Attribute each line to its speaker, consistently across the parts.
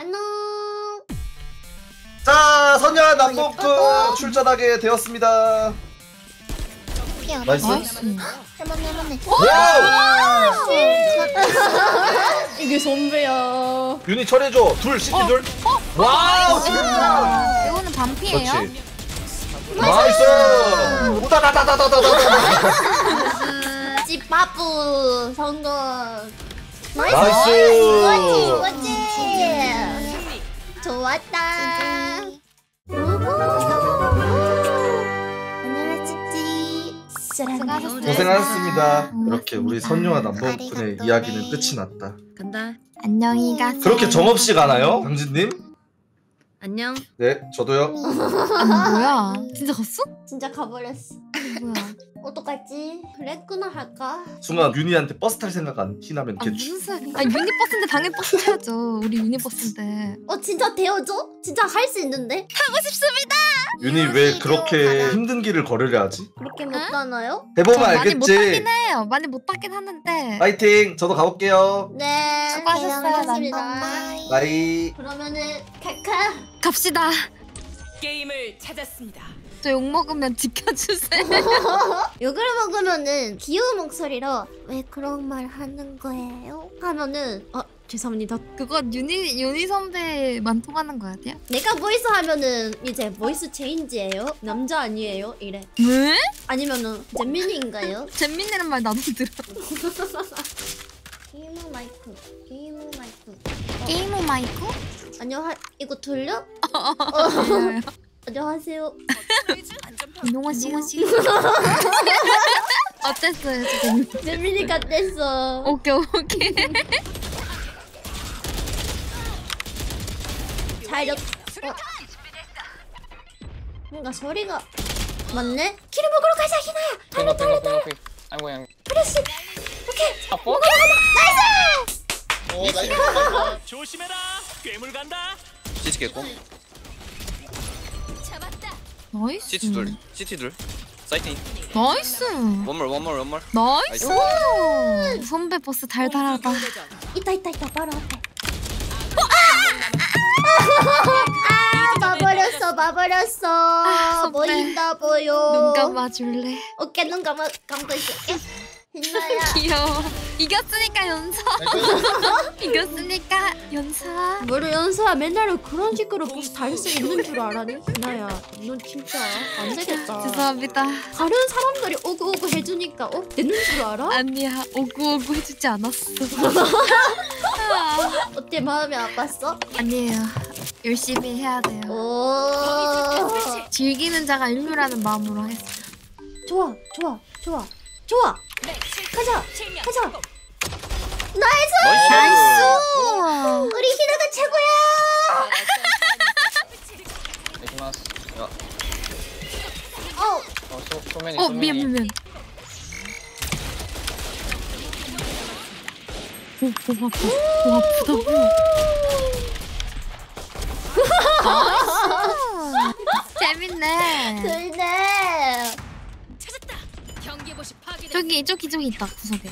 Speaker 1: 안녕.
Speaker 2: 자, 선녀 남북 출전하게 되었습니다. 나이스.
Speaker 1: 해만해.
Speaker 2: 와우!
Speaker 3: 이게 선배야.
Speaker 2: 윤희 처리해줘. 둘, 시티 둘. 와우!
Speaker 1: 이거는 반피예요?
Speaker 2: 그렇지. 나이스! 우다다다다다다다.
Speaker 1: 찌빠뿌 성공.
Speaker 2: 나이스!
Speaker 1: 이거지. 좋았다.
Speaker 2: 고생하셨습니다. 이렇게 우리 선녀와 남북군의 이야기는 끝이 났다.
Speaker 3: 간다.
Speaker 1: 안녕히 가세요.
Speaker 2: 그렇게 정없이 가나요? 강진님?
Speaker 3: 안녕.
Speaker 2: 네, 저도요.
Speaker 4: 아니 뭐야? 진짜 갔어?
Speaker 1: 진짜 가버렸어.
Speaker 4: 뭐야?
Speaker 1: 어떡하지? 그랬구나 할까?
Speaker 2: 순간 윤희한테 버스 탈 생각 안 티나면
Speaker 4: 아
Speaker 2: 개추.
Speaker 4: 무슨 소리? 아 유니버스인데 당연히 버스 타야죠. 우리 유니버스인데.
Speaker 1: 진짜 되어줘? 진짜 할 수 있는데?
Speaker 4: 타고 싶습니다.
Speaker 2: 윤희 왜 그렇게 힘든 길을 걸으려 하지?
Speaker 1: 그렇게 못 가나요?
Speaker 2: 해보면
Speaker 4: 많이 못 타긴
Speaker 2: 알겠지.
Speaker 4: 해요. 많이 못 타긴 하는데.
Speaker 2: 파이팅! 저도 가볼게요.
Speaker 1: 네.
Speaker 4: 수고하셨어요,
Speaker 1: 고맙습니다.
Speaker 2: 바이.
Speaker 1: 그러면은 카카.
Speaker 4: 갑시다.
Speaker 5: 게임을 찾았습니다.
Speaker 4: 저 욕 먹으면 지켜주세요.
Speaker 1: 욕을 먹으면은 귀여운 목소리로 왜 그런 말 하는 거예요? 하면은
Speaker 3: 죄송합니다.
Speaker 4: 그거 유니 선배만 통하는 거 아니야?
Speaker 1: 내가 보이스 하면은 이제 보이스 체인지예요? 남자 아니에요? 이래.
Speaker 4: 왜?
Speaker 1: 아니면은 잼민이인가요?
Speaker 4: 잼민이란 말 나도 들어.
Speaker 1: 게이머 마이크.
Speaker 4: 게이머 마이크?
Speaker 1: 이거 들려? 안녕하세요.
Speaker 4: 안녕하세요. 어땠어요 지금?
Speaker 1: 잼민이 같댔어.
Speaker 4: 오케이.
Speaker 1: 잘 뭔가 소리가 맞네? 키를 먹으러 가자 희나야. 달려.
Speaker 6: 아이고 그냥
Speaker 1: 그랬어. 오케이.
Speaker 6: 아빠?
Speaker 2: 나이스.
Speaker 5: 조심해라. 괴물 간다.
Speaker 6: 시치겠고
Speaker 4: 나이스.
Speaker 6: 시티 둘 사이팅
Speaker 4: 나이스.
Speaker 6: 원몰
Speaker 4: 나이스. 선배 버스 달달하다.
Speaker 1: 있다 바로 앞에. 봐버렸어. 보인다 보여.
Speaker 4: 눈 감아줄래?
Speaker 1: 오케이 눈 감고 있을게. 희나야.
Speaker 4: 귀여워. 이겼으니까 연사. 이겼으니까 연사.
Speaker 3: 뭐를 연수야 맨날 그런 식으로 무슨 달수 있는 줄 알아니? 희나야 넌 진짜 안 되겠다.
Speaker 4: 죄송합니다.
Speaker 3: 다른 사람들이 오구 해주니까 되는 줄 알아?
Speaker 4: 아니야. 오구 해주지 않았어.
Speaker 1: 어때 마음이 아팠어?
Speaker 4: 아니에요. 열심히 해야 돼요.
Speaker 1: 오.
Speaker 4: 즐기는 자가 인류라는 마음으로 하겠습니다.
Speaker 1: 좋아. 가자. 나이스.
Speaker 4: 나이스.
Speaker 1: 우리 희나가 최고야.
Speaker 6: 이기마스 소맨이
Speaker 4: 미안. 오 아프다고. 나이스. 재밌네.
Speaker 1: 그래.
Speaker 4: 저기 있다 구석에.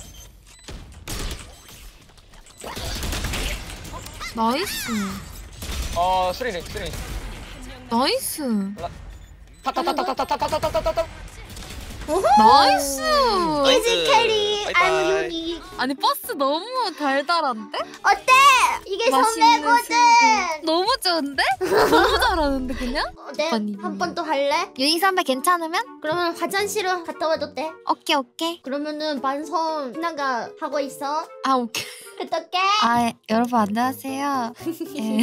Speaker 4: 나이스.
Speaker 6: 스리링
Speaker 4: 나이스.
Speaker 6: 타타타타타타타타타타타
Speaker 4: 나이스.
Speaker 1: 이지 캐리.
Speaker 6: 바이바이.
Speaker 1: 아유 여기.
Speaker 4: 아니 버스 너무 달달한데?
Speaker 1: 어때? 이게
Speaker 4: 맛있는
Speaker 1: 선배거든.
Speaker 4: 너무 좋은데? 너무 잘하는데 그냥?
Speaker 1: 네.
Speaker 4: 아니.
Speaker 1: 한 번 또 할래?
Speaker 4: 유니 선배 괜찮으면?
Speaker 1: 그러면 화장실을 갔다 와도 돼?
Speaker 4: 오케이.
Speaker 1: 그러면은 반성 희나가 하고 있어.
Speaker 4: 아 오케이.
Speaker 1: 어떡해?
Speaker 4: 아 여러분 안녕하세요. 예.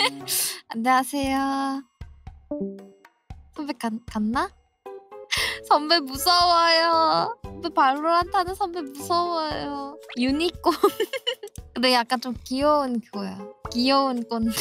Speaker 4: 안녕하세요. 선배 갔나? 선배 무서워요. 선배 발로란트 하는 선배 무서워요. 유니콘. 근데 약간 좀 귀여운 그거야. 귀여운 건데.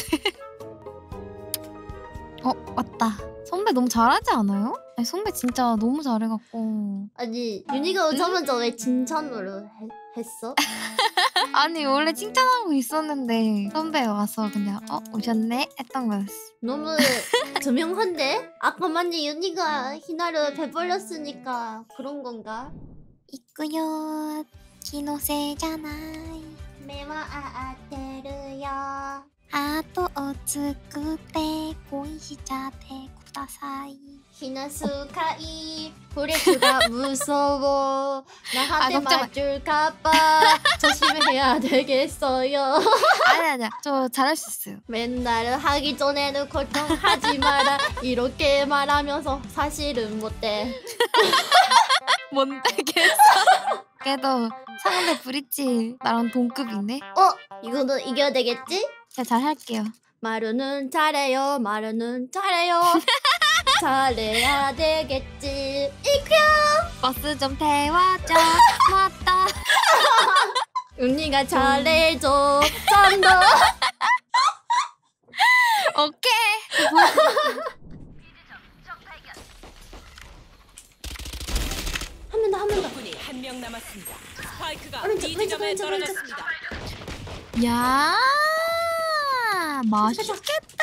Speaker 4: 맞다. 선배 너무 잘하지 않아요? 아니 선배 진짜 너무 잘해갖고.
Speaker 1: 아니 윤희가 오자마자 왜 칭찬으로 했어?
Speaker 4: 아니 원래 칭찬하고 있었는데 선배 와서 그냥 오셨네? 했던 거였어.
Speaker 1: 너무 조명한데? 아까만데 윤희가 희나를 배벌렸으니까 그런 건가?
Speaker 4: 있구요. 기노세잖아.
Speaker 1: 메와 아아테르요.
Speaker 4: 아 夏くて恋しちゃってください
Speaker 1: 히나스카이 브레이크가 무서워 나한테
Speaker 4: 걱정 마.
Speaker 1: 맞을까봐 조심해야 되겠어요.
Speaker 4: 아니야 저 잘할 수 있어요.
Speaker 1: 맨날 하기 전에는 걱정하지 마라 이렇게 말하면서 사실은 못돼.
Speaker 4: 뭔데 걔 걔도 상대 브릿지 나랑 동급이네.
Speaker 1: 이거는 이겨야 되겠지?
Speaker 4: 제가 잘할게요.
Speaker 1: 마루는 잘해요 마루는 잘해요 잘해야 되겠지 이큐
Speaker 4: 버스 좀 태워줘 맞다.
Speaker 1: 언니가 잘해줘 좀 더.
Speaker 4: 오케이.
Speaker 1: 한 명 더.
Speaker 5: 적군이 한 명 남았습니다. 스파이크가
Speaker 1: 오른쪽,
Speaker 5: B 지점에
Speaker 1: 왼쪽, 왼쪽,
Speaker 5: 떨어졌습니다.
Speaker 4: 야 맛있겠다.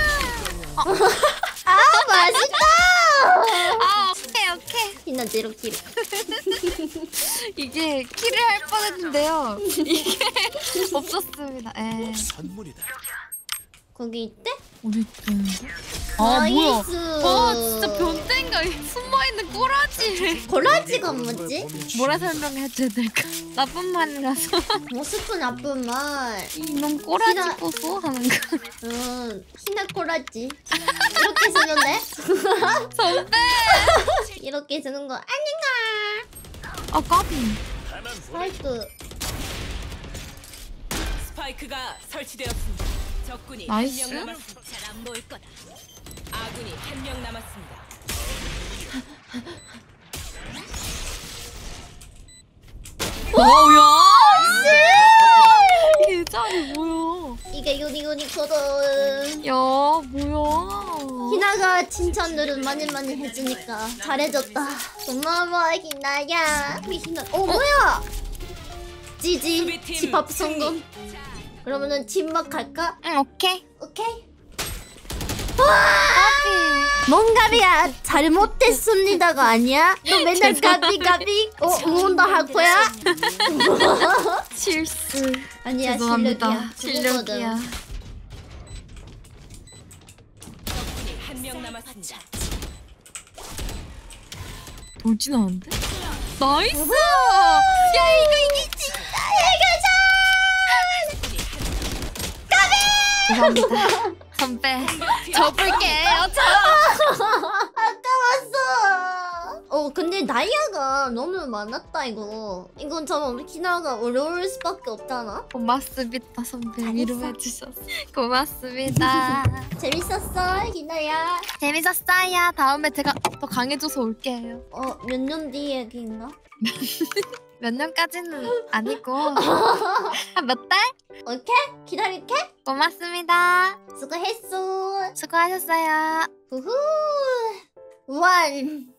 Speaker 1: 아 맛있다.
Speaker 4: 아 오케이.
Speaker 1: 히나 제로키로.
Speaker 4: 이게 킬을 할 뻔했는데요. 이게 없었습니다. 에.
Speaker 1: 거기 있대?
Speaker 4: 어디 있던데? 아 뭐야?
Speaker 1: 나이스.
Speaker 4: 와 진짜 변태인가? 숨어있는 꼬라지.
Speaker 1: 고라지가 뭐지?
Speaker 4: 뭐라 설명해줘야 될까? 나쁜 말이라서
Speaker 1: 모스크 나쁜 말.
Speaker 4: 이놈 꼬라지
Speaker 1: 키라-
Speaker 4: 보소 하는 거.
Speaker 1: 히나 고라지. 이렇게 쓰면 돼?
Speaker 4: 선배.
Speaker 1: 이렇게 쓰는 거 아닌가?
Speaker 4: 아 까비.
Speaker 1: 스파이크.
Speaker 5: 스파이크가 설치되었습니다. 적군이
Speaker 4: 나이스.
Speaker 5: 한 명 남았습니다. 잘 안 보일 거다. 아군이 한 명 남았습니다.
Speaker 4: 와우야. 개자리 뭐야?
Speaker 1: 이게 유니코든.
Speaker 4: 야 뭐야?
Speaker 1: 히나가 칭찬들은 많이 해주니까 잘해줬다. 고마워 히나야. 우리 히나. 뭐야? 지지
Speaker 5: 수비팀
Speaker 1: 집합
Speaker 5: 승리.
Speaker 1: 성공. 그러면은 팀막 갈까?
Speaker 4: 응 오케이.
Speaker 1: 오케이.
Speaker 4: 까비.
Speaker 1: 뭔가비야 잘못됐습니다가 아니야? 너 맨날 가비 응원도 할 거야?
Speaker 4: 실수.
Speaker 1: 아니야
Speaker 4: 죄송합니다.
Speaker 1: 실력이야.
Speaker 4: 실력이야.
Speaker 5: 적군이 한 명 남았습니다.
Speaker 4: 돌진하는데? 나이스! 야 이거 이기지! 죄송합니다. 선배 접을게요.
Speaker 1: 아까웠어. 근데 나이아가 너무 많았다 이거. 이건 참 히나가 어려울 수밖에 없잖아.
Speaker 4: 고맙습니다 선배 위로해주셔서 고맙습니다.
Speaker 1: 재밌었어 히나야.
Speaker 4: 재밌었어요. 다음에 제가 더 강해져서 올게요.
Speaker 1: 몇 년 뒤 얘기인가?
Speaker 4: 몇 년까지는 아니고 한 몇 달?
Speaker 1: 오케이 기다릴게.
Speaker 4: 고맙습니다.
Speaker 1: 수고했어.
Speaker 4: 수고하셨어요.
Speaker 1: 후후. 원.